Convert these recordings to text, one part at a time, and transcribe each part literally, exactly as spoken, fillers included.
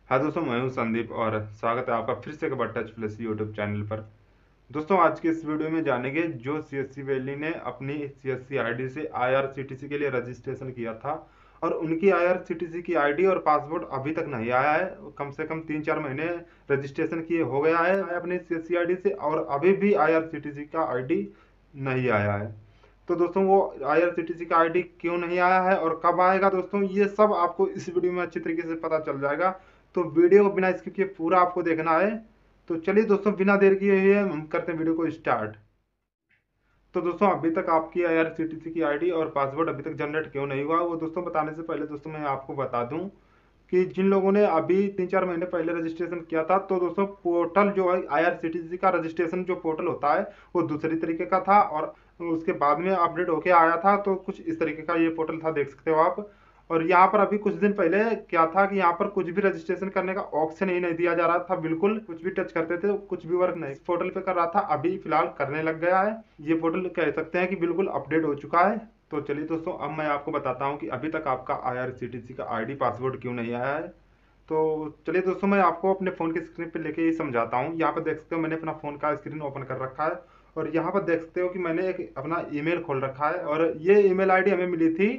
हाँ दोस्तों, मैं हूं संदीप और स्वागत है आपका फिर से एक बार टच प्लस यूट्यूब चैनल पर। दोस्तों, आज के इस वीडियो में जानेंगे जो सीएससी वैली ने अपनी सीएससी आईडी से आईआरसीटीसी के लिए रजिस्ट्रेशन किया था और उनकी आईआरसीटीसी की आईडी और पासवर्ड अभी तक नहीं आया है। कम से कम तीन चार महीने रजिस्ट्रेशन किए हो गया है अपनी सीएससी आईडी से और अभी भी आईआरसीटीसी का आईडी नहीं आया है। तो दोस्तों, वो आईआरसीटीसी का आईडी क्यों नहीं आया है और कब आएगा, दोस्तों ये सब आपको इस वीडियो में अच्छी तरीके से पता चल जाएगा। तो वीडियो को बिना स्किप किए पूरा आपको देखना है। तो चलिए दोस्तों, बिना देर किए हुए हम करते हैं वीडियो को स्टार्ट। तो दोस्तों, अभी तक आपकी आईआरसीटीसी की आईडी और पासवर्ड अभी तक जनरेट क्यों नहीं हुआ, वो दोस्तों बताने से पहले दोस्तों मैं आपको बता दूं कि जिन लोगों ने अभी तीन चार महीने पहले रजिस्ट्रेशन किया था, तो दोस्तों पोर्टल जो है आईआरसीटीसी का रजिस्ट्रेशन जो पोर्टल होता है वो दूसरी तरीके का था और उसके बाद में अपडेट होके आया था। तो कुछ इस तरीके का ये पोर्टल था, देख सकते हो आप। और यहाँ पर अभी कुछ दिन पहले क्या था कि यहाँ पर कुछ भी रजिस्ट्रेशन करने का ऑप्शन ही नहीं दिया जा रहा था, बिल्कुल कुछ भी टच करते थे कुछ भी वर्क नहीं पोर्टल पे कर रहा था। अभी फिलहाल करने लग गया है। ये पोर्टल कह सकते हैं कि बिल्कुल अपडेट हो चुका है। तो चलिए दोस्तों, अब मैं आपको बताता हूँ कि अभी तक आपका आईआरसीटीसी का आईडी पासवर्ड क्यों नहीं आया है। तो चलिए दोस्तों, मैं आपको अपने फ़ोन की स्क्रीन पे लेके ही समझाता हूँ। यहाँ पर देख सकते हो मैंने अपना फ़ोन का स्क्रीन ओपन कर रखा है और यहाँ पर देख सकते हो कि मैंने एक अपना ईमेल खोल रखा है और ये ईमेल आईडी हमें मिली थी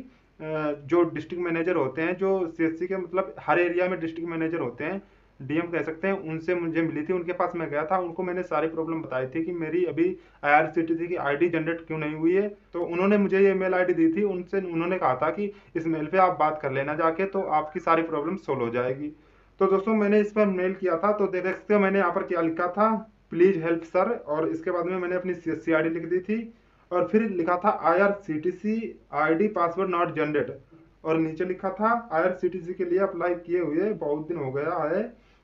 जो डिस्ट्रिक्ट मैनेजर होते हैं, जो सीएससी के मतलब हर एरिया में डिस्ट्रिक्ट मैनेजर होते हैं, डीएम कह सकते हैं, उनसे मुझे मिली थी। उनके पास मैं गया था, उनको मैंने सारी प्रॉब्लम बताई थी कि मेरी अभी आईआरसीटीसी की आईडी जनरेट क्यों नहीं हुई है। तो उन्होंने मुझे ये मेल आईडी दी थी, उनसे उन्होंने कहा था कि इस मेल पे आप बात कर लेना जाके, तो आपकी सारी प्रॉब्लम सोल्व हो जाएगी। तो दोस्तों, मैंने इस पर मेल किया था, तो देख सकते हो मैंने यहाँ पर क्या लिखा था, प्लीज हेल्प सर, और इसके बाद में मैंने अपनी सीएससी आईडी लिख दी थी और फिर लिखा था IRCTC ID password not generate और नीचे लिखा था आईआरसीटीसी के लिए अप्लाई किए हुए बहुत दिन हो गया है,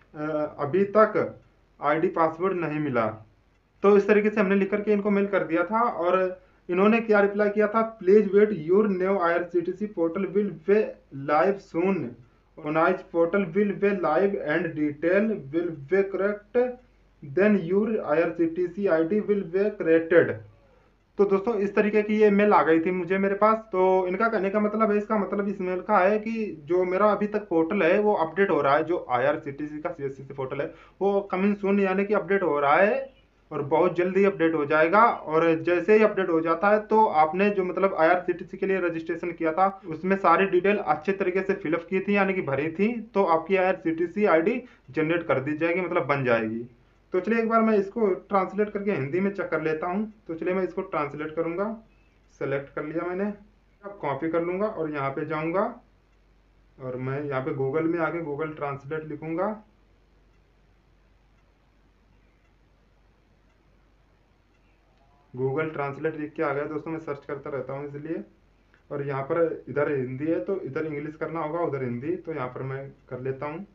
अभी तक आईडी पासवर्ड नहीं मिला। तो इस तरीके से हमने लिख करके इनको मेल कर दिया था और इन्होंने क्या रिप्लाई किया था, please wait your new IRCTC portal will be live soon on each portal will be live and detail will be correct, then your I R C T C I D will be created। तो दोस्तों, इस तरीके की ये mail आ गई थी मुझे मेरे पास। तो इनका कहने का मतलब है, इसका मतलब इस मेल का है कि जो मेरा अभी तक पोर्टल है वो अपडेट हो रहा है, जो आईआरसीटीसी का सीएससी पोर्टल है वो कमिंग सून यानी कि अपडेट हो रहा है और बहुत जल्दी अपडेट हो जाएगा। और जैसे ही अपडेट हो जाता है तो आपने जो मतलब आईआरसीटीसी के लिए रजिस्ट्रेशन किया था उसमें सारी डिटेल अच्छे तरीके से फिलअप की थी यानी कि भरी थी, तो आपकी आईआरसीटीसी आईडी जनरेट कर दी जाएगी, मतलब बन जाएगी। तो चलिए एक बार मैं इसको ट्रांसलेट करके हिंदी में चेक कर लेता हूँ। तो चलिए मैं इसको ट्रांसलेट करूँगा। सेलेक्ट कर लिया मैंने, अब कॉपी कर लूँगा और यहाँ पे जाऊँगा और मैं यहाँ पे गूगल में आके गूगल ट्रांसलेट लिखूँगा। गूगल ट्रांसलेट लिख के आ गया दोस्तों, मैं सर्च करता रहता हूँ इसलिए। और यहाँ पर इधर हिंदी है तो इधर इंग्लिश करना होगा, उधर हिंदी, तो यहाँ पर मैं कर लेता हूँ।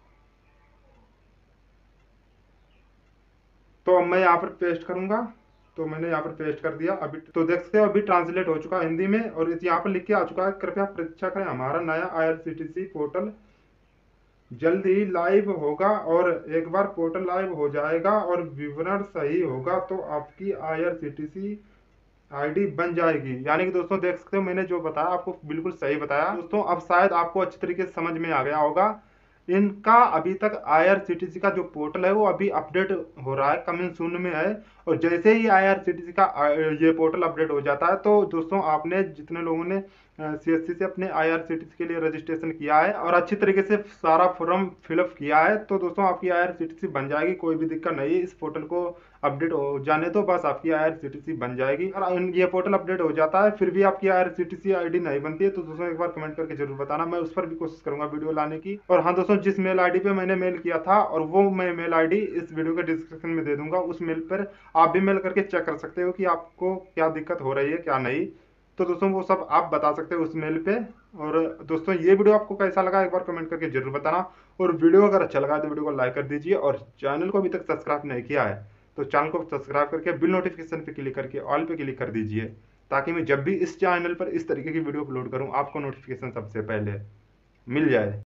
तो अब मैं यहाँ पर पेस्ट करूंगा। तो मैंने यहाँ पर पेस्ट कर दिया अभी। तो देख सकते हो अभी ट्रांसलेट हो चुका है हिंदी में और इस यहाँ पर लिख के आ चुका है, कृपया प्रतीक्षा करें, हमारा नया आईआरसीटीसी पोर्टल जल्द ही लाइव होगा और एक बार पोर्टल लाइव हो जाएगा और विवरण सही होगा तो आपकी आईआरसीटीसी आईडी बन जाएगी। यानी कि दोस्तों देख सकते हो मैंने जो बताया आपको बिल्कुल सही बताया दोस्तों। अब शायद आपको अच्छी तरीके से समझ में आ गया होगा। इनका अभी तक आईआरसीटीसी का जो पोर्टल है वो अभी अपडेट हो रहा है, कमिंग सून में है। और जैसे ही आईआरसीटीसी का ये पोर्टल अपडेट हो जाता है तो दोस्तों आपने जितने लोगों ने सीएससी से अपने आईआरसीटीसी के लिए रजिस्ट्रेशन किया है और अच्छी तरीके से सारा फॉर्म फिलअप किया है तो दोस्तों आपकी आईआरसीटीसी बन जाएगी, कोई भी दिक्कत नहीं है। इस पोर्टल को अपडेट हो जाने तो बस आपकी आईआरसीटीसी बन जाएगी। और ये पोर्टल अपडेट हो जाता है फिर भी आपकी आईआरसीटीसी आईडी नहीं बनती है तो दोस्तों एक बार कमेंट करके जरूर बताना, मैं उस पर भी कोशिश करूंगा वीडियो लाने की। और हाँ दोस्तों, जिस मेल आईडी पे मैंने मेल किया था और वो मैं मेल आईडी इस वीडियो के डिस्क्रिप्शन में दे दूंगा, उस मेल पर आप भी मेल करके चेक कर सकते हो कि आपको क्या दिक्कत हो रही है क्या नहीं। तो दोस्तों वो सब आप बता सकते हो उस मेल पे। और दोस्तों ये वीडियो आपको कैसा लगा एक बार कमेंट करके जरूर बताना और वीडियो अगर अच्छा लगा तो वीडियो को लाइक कर दीजिए और चैनल को अभी तक सब्सक्राइब नहीं किया है तो चैनल को सब्सक्राइब करके बिल नोटिफिकेशन पे क्लिक करके ऑल पे क्लिक कर दीजिए ताकि मैं जब भी इस चैनल पर इस तरीके की वीडियो अपलोड करूं आपको नोटिफिकेशन सबसे पहले मिल जाए।